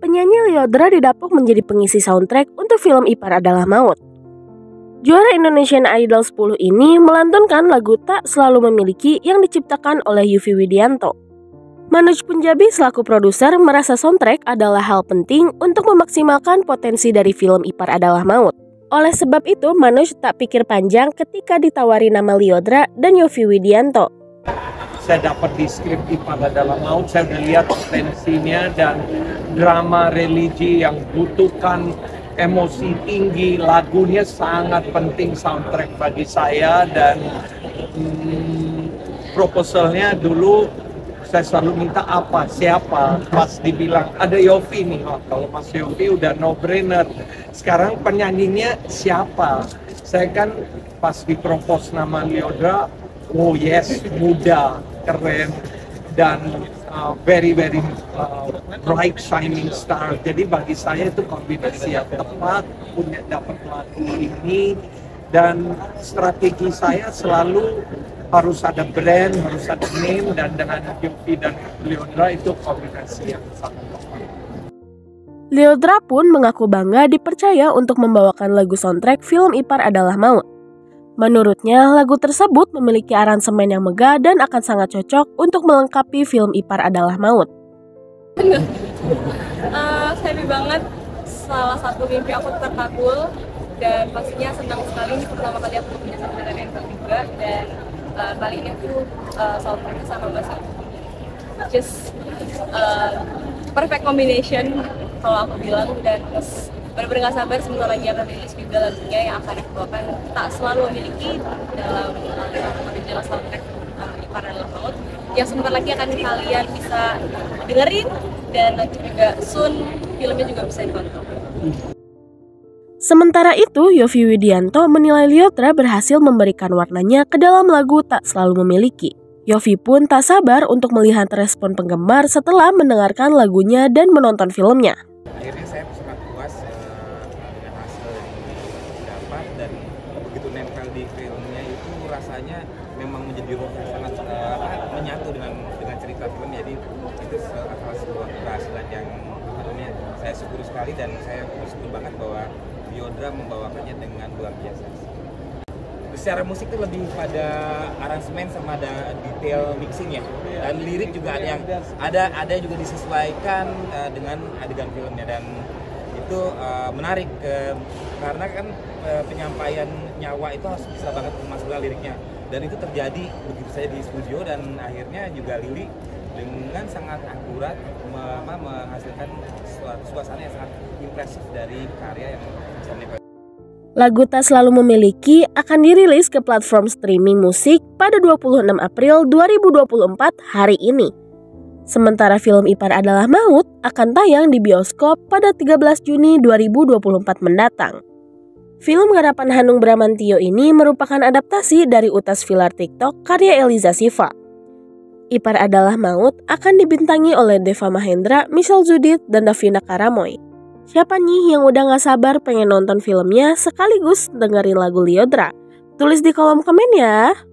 penyanyi Lyodra didapuk menjadi pengisi soundtrack untuk film Ipar Adalah Maut. Juara Indonesian Idol 10 ini melantunkan lagu Tak Selalu Memiliki yang diciptakan oleh Yovie Widianto. Manoj Punjabi selaku produser merasa soundtrack adalah hal penting untuk memaksimalkan potensi dari film Ipar Adalah Maut. Oleh sebab itu, Manoj tak pikir panjang ketika ditawari nama Lyodra dan Yovie Widianto. Saya dapat di skrip Ipar Adalah Maut, saya udah lihat potensinya dan drama religi yang butuhkan emosi tinggi, lagunya sangat penting soundtrack bagi saya dan proposalnya dulu saya selalu minta apa, siapa, pas dibilang ada Yovie nih, kalau Mas Yovie udah no brainer. Sekarang penyanyinya siapa? Saya kan pas dipropos nama Lyodra, oh yes, muda, keren, dan very bright shining star. Jadi bagi saya itu kombinasi yang tepat, punya dapat lagu ini, dan strategi saya selalu harus ada brand, harus ada name, dan dengan Yovie dan Lyodra itu kombinasi yang sangat tepat. Lyodra pun mengaku bangga dipercaya untuk membawakan lagu soundtrack film Ipar Adalah Maut. Menurutnya, lagu tersebut memiliki aransemen yang megah dan akan sangat cocok untuk melengkapi film Ipar Adalah Maut. Happy banget, salah satu mimpi aku terkabul dan pastinya senang sekali ini pertama kali aku punya sama dari Entel juga dan kali ini aku soundtracknya sama Mas Yovie. Just perfect combination kalau aku bilang, dan benar-benar gak sabar sebentar lagi akan rilis juga lagunya yang akan dibawakan Tak Selalu Memiliki dalam original soundtrack Ipar Adalah Maut yang sebentar lagi akan kalian bisa dengerin, dan nanti juga soon filmnya juga bisa ditonton. Sementara itu, Yovie Widianto menilai Lyodra berhasil memberikan warnanya ke dalam lagu Tak Selalu Memiliki. Yovie pun tak sabar untuk melihat respon penggemar setelah mendengarkan lagunya dan menonton filmnya. Akhirnya saya sangat puas dengan hasil yang didapat, dan begitu nempel di filmnya itu rasanya memang menjadi roh yang sangat menyatu dengan cerita film. Jadi itu salah sebuah keberhasilan yang saya syukur sekali, dan saya bersyukur banget bahwa Lyodra membawakannya dengan luar biasa. Secara musik itu lebih pada aransemen sama ada detail mixing ya, dan lirik juga ada juga disesuaikan dengan adegan filmnya, dan itu menarik karena kan penyampaian nyawa itu harus bisa banget masuk liriknya, dan itu terjadi begitu saja di studio, dan akhirnya juga Lili dengan sangat akurat menghasilkan suasana yang sangat impresif dari karya yang bisa menempel. Lagu Tak Selalu Memiliki akan dirilis ke platform streaming musik pada 26 April 2024 hari ini. Sementara film Ipar Adalah Maut akan tayang di bioskop pada 13 Juni 2024 mendatang. Film garapan Hanung Bramantyo ini merupakan adaptasi dari utas Vilar TikTok karya Eliza Siva. Ipar Adalah Maut akan dibintangi oleh Deva Mahendra, Michelle Judith, dan Davina Karamoy. Siapa nih yang udah gak sabar pengen nonton filmnya sekaligus dengerin lagu Lyodra? Tulis di kolom komen ya!